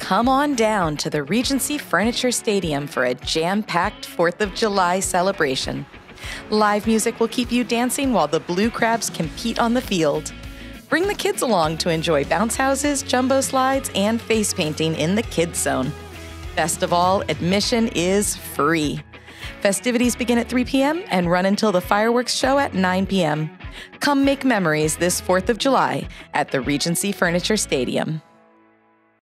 Come on down to the Regency Furniture Stadium for a jam-packed 4th of July celebration. Live music will keep you dancing while the Blue Crabs compete on the field. Bring the kids along to enjoy bounce houses, jumbo slides, and face painting in the Kids Zone. Best of all, admission is free. Festivities begin at 3 p.m. and run until the fireworks show at 9 p.m. Come make memories this 4th of July at the Regency Furniture Stadium.